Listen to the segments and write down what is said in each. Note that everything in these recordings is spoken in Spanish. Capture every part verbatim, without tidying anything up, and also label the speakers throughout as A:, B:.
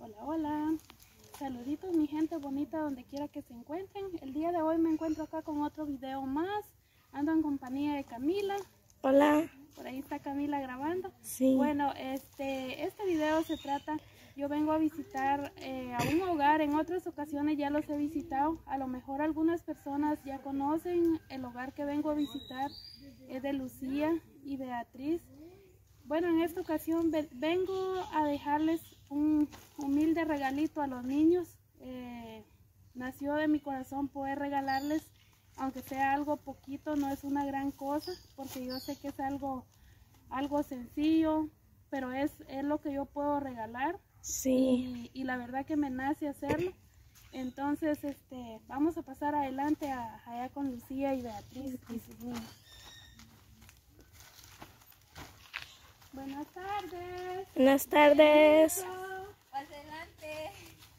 A: Hola, hola. Saluditos mi gente bonita donde quiera que se encuentren. El día de hoy me encuentro acá con otro video más. Ando en compañía de Camila.
B: Hola.
A: Por ahí está Camila grabando.
B: Sí.
A: Bueno, este, este video se trata, yo vengo a visitar eh, a un hogar. En otras ocasiones ya los he visitado. A lo mejor algunas personas ya conocen el hogar que vengo a visitar. Es de Lucía y Beatriz. Bueno, en esta ocasión vengo a dejarles un humilde regalito a los niños. Eh, nació de mi corazón poder regalarles, aunque sea algo poquito, no es una gran cosa, porque yo sé que es algo, algo sencillo, pero es, es lo que yo puedo regalar.
B: Sí.
A: Y, y la verdad que me nace hacerlo. Entonces, este, vamos a pasar adelante a, allá con Lucía y Beatriz y sus niños. Buenas tardes.
B: Buenas tardes.
C: Adelante.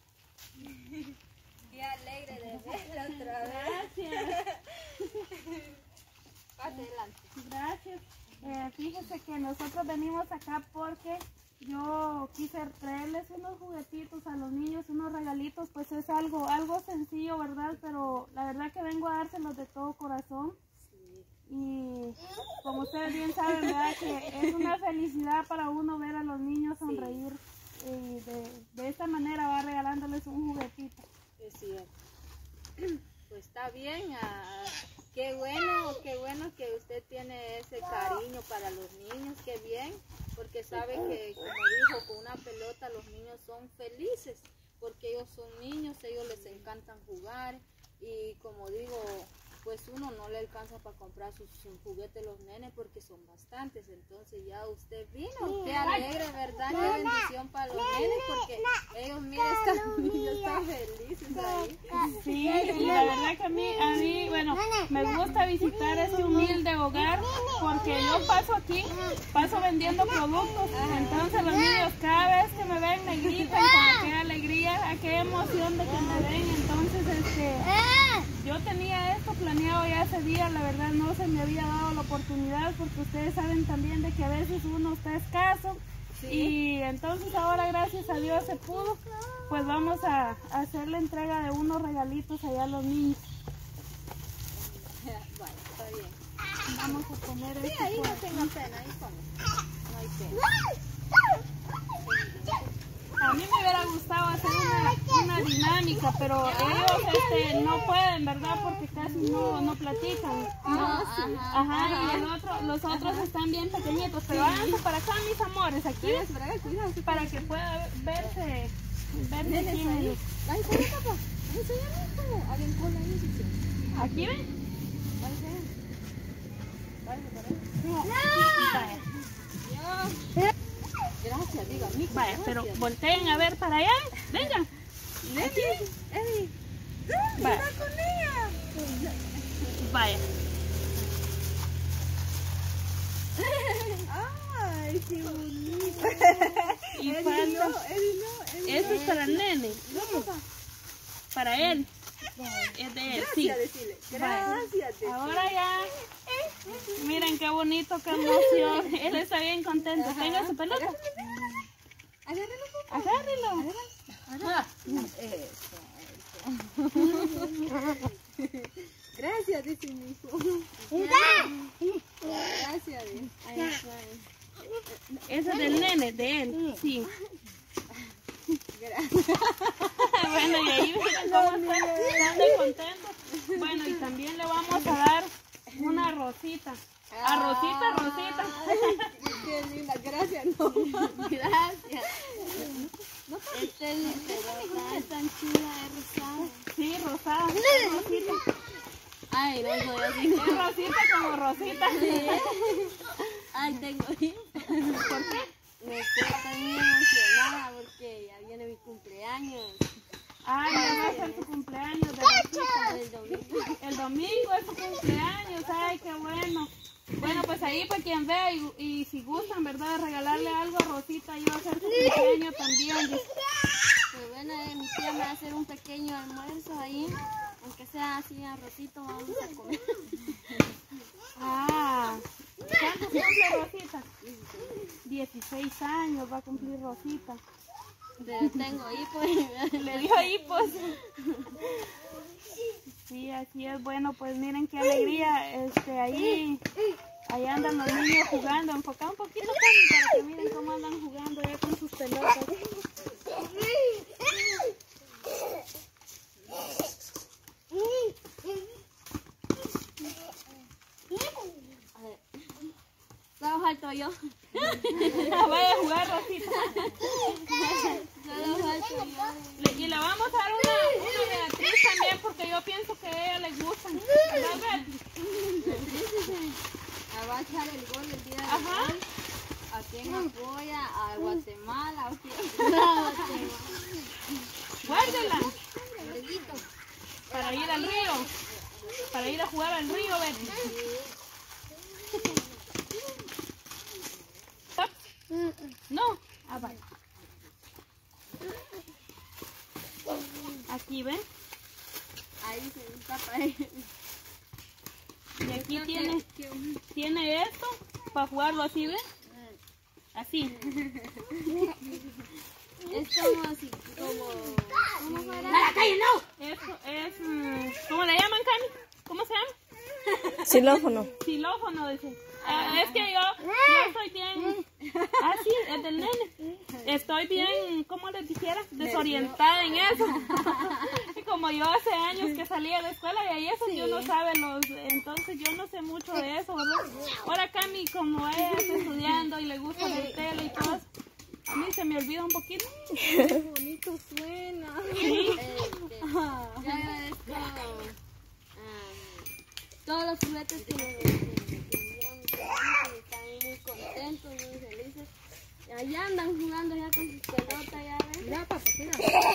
C: Día alegre de verla otra vez.
A: Gracias.
C: Adelante.
A: Gracias. Eh, fíjese que nosotros venimos acá porque yo quise traerles unos juguetitos a los niños, unos regalitos, pues es algo, algo sencillo, ¿verdad? Pero la verdad que vengo a dárselos de todo corazón. Y como ustedes bien saben, ¿verdad? Que es una felicidad para uno ver a los niños sonreír. Sí. Y de, de esta manera va regalándoles un juguetito.
C: Es cierto. Pues está bien. Ah, qué bueno, qué bueno que usted tiene ese cariño para los niños. Qué bien. Porque sabe que, como dijo, con una pelota los niños son felices. Porque ellos son niños, ellos les encantan jugar. Y como digo, pues uno no le alcanza para comprar sus, sus juguetes los nenes porque son bastantes. Entonces ya usted vino. Qué alegre, ¿verdad? Qué bendición para los nenes porque ellos, miren, están niños están felices ahí.
A: Sí, y la verdad que a mí, a mí, bueno, me gusta visitar este humilde hogar porque yo paso aquí, paso vendiendo productos. Entonces los niños cada vez que me ven me gritan con aquella alegría, aquella emoción de que me ven. Entonces, este... yo tenía esto planeado ya hace días, la verdad no se me había dado la oportunidad porque ustedes saben también de que a veces uno está escaso. Sí. Y entonces ahora gracias a Dios se pudo, pues vamos a, a hacer la entrega de unos regalitos allá a los niños.
C: Bueno, está bien.
A: Vamos a poner
C: sí,
A: esto
C: ahí
A: por
C: no
A: aquí.
C: tengo pena, ahí pongo. No hay pena.
A: A mí me hubiera gustado hacer una, una dinámica, pero ellos este, no pueden, ¿verdad? Porque casi no, no platican. ¿no?
C: Ajá,
A: ajá, y el otro, los otros están bien pequeñitos, pero háganse para acá, mis amores, aquí, para que pueda verse, verse quién es.
C: Ahí está el papá. Ahí está el papá. Alguien cola ahí.
A: ¿Aquí ven?
C: Ahí está.
A: Vaya.
C: Gracias, diga, mijo.
A: Vaya, pero volteen a ver para allá. Vengan.
C: Aquí. Eddie.
A: Vaya.
C: ¡Está con ella!
A: Vaya.
C: ¡Ay, qué bonito!
A: Y
C: Eddie
A: falta.
C: no, Eddie no, Eddie
A: Eso es para el nene.
C: no, papá.
A: Para él. Es de él, sí.
C: Gracias, decirle. Gracias, decirle.
A: Ahora ya. Miren qué bonito, qué emoción. Él está bien contento.
C: Ajá.
A: Tenga su pelota.
C: Agárrelo, papá.
A: Agárrelo.
C: Ajá. Eso, eso. Gracias, dice mi hijo. Gracias, dice.
A: Ese es del nene, de él. Sí.
C: Gracias.
A: Bueno, y ahí miren cómo están, están de contentos. Bueno, y también le vamos a dar una rosita. A Rosita, Rosita.
C: Ay, qué linda, gracias, no. Gracias. No,
A: Este es
C: es tan chula, es rosada.
A: Sí, rosada. Rosita.
C: Ay, no soy así.
A: Es Rosita como Rosita.
C: Ay, tengo hijos.
A: ¿Por qué?
C: Me estoy muy emocionada porque ya viene mi cumpleaños.
A: Ay, ya va a ser su cumpleaños de Rosita.
C: El domingo.
A: El domingo es su cumpleaños. Ay, qué bueno. Bueno, pues ahí para quien vea y, y si gustan, ¿verdad? Regalarle algo a Rosita, yo voy a hacer su cumpleaños también.
C: Pues bueno, eh, mi tía me va a hacer un pequeño almuerzo ahí. Aunque sea así arrocito, vamos a comer.
A: Ah, ¿cuántos cumple Rosita? dieciséis años va a cumplir Rosita.
C: Pero tengo hipos.
A: Le dio hipos. Sí, así es. Bueno, pues miren qué alegría. Este, ahí, ahí andan los niños jugando. Enfoca un poquito, Cami, para que miren cómo andan jugando ya con sus pelotas.
C: Solo falto yo.
A: Vaya a jugar, Rosita.
C: Solo falto yo.
A: Le- y le vamos a dar una, una Beatriz también porque yo pienso que a ella le gustan. ¿Verdad, Beatriz?
C: Ah, va a echar el gol el día de
A: Ajá.
C: hoy. ¿A quién apoya? ¿A Guatemala? ¿A quién?
A: Guárdela. Para ir al río. Para ir a jugar al río, Beatriz. No. Ah, vale. Aquí, ¿ven?
C: Ahí se tapa ahí.
A: Y aquí tiene, tiene esto para jugarlo así, ¿ven? Así.
C: Es como así, como... ¿Cómo fuera?
A: ¡A la calle, no! Esto es... mm, ¿cómo le llaman, Cami? ¿Cómo se llama?
B: Xilófono.
A: Xilófono, dice. Ah, es que yo, yo soy bien... Ah, sí, es del nene. Estoy bien, ¿cómo les dijera? Desorientada en eso. Como yo hace años que salí de la escuela y ahí eso yo no sabe los... Entonces yo no sé mucho de eso, ¿verdad? Ahora Cami, como ella está estudiando y le gusta ver tele y todo eso, a mí se me olvida un poquito.
C: Qué bonito suena.
A: Sí.
C: Este, yo agradezco um, todos los juguetes que me, que me dieron mis hermanos, que están muy contentos, muy felices. Allá andan jugando ya con sus pelotas, ya ven. Mira, papá, mira.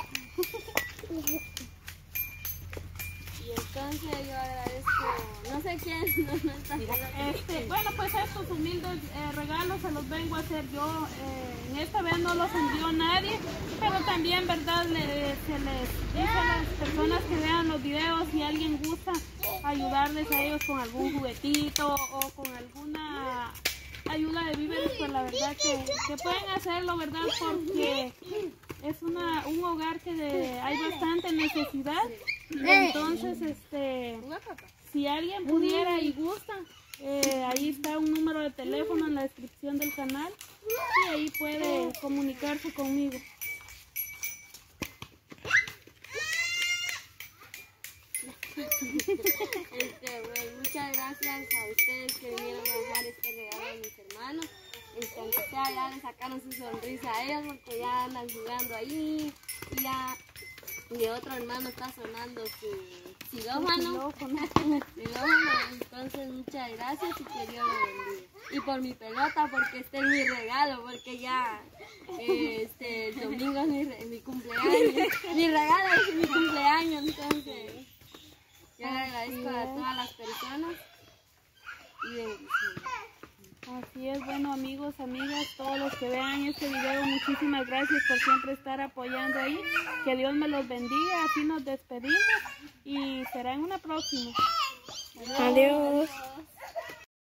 C: Y entonces yo agradezco, no sé quién, no, no está
A: Este, bueno, pues estos humildes eh, regalos se los vengo a hacer yo. Eh, en esta vez no los envió nadie, pero también, ¿verdad? Le- se les dice a las personas que vean los videos si alguien gusta ayudarles a ellos con algún juguetito o con alguna ayuda de víveres, pues la verdad que, que pueden hacerlo, ¿verdad? Porque es una, un hogar que de- hay bastante necesidad. Entonces, este, si alguien pudiera y gusta, eh, ahí está un número de teléfono en la descripción del canal y ahí puede comunicarse conmigo.
C: Este, bueno, muchas gracias a ustedes que vinieron a dejar este regalo a mis hermanos. Este, aunque sea, ya le sacaron su sonrisa a ellos porque ya andan jugando ahí. Y ya mi otro hermano está sonando su xilófono. Xilófono. Entonces, muchas gracias y que Dios lo bendiga. Y por mi pelota, porque este es mi regalo, porque ya eh, este, el domingo es mi, re- mi cumpleaños. Mi regalo es mi cumpleaños, entonces. Yo le agradezco a todas las personas y bendiciones.
A: Así es, bueno amigos, amigas, todos los que vean este video, muchísimas gracias por siempre estar apoyando ahí. Que Dios me los bendiga, así nos despedimos y será en una próxima.
B: Adiós.
C: Adiós.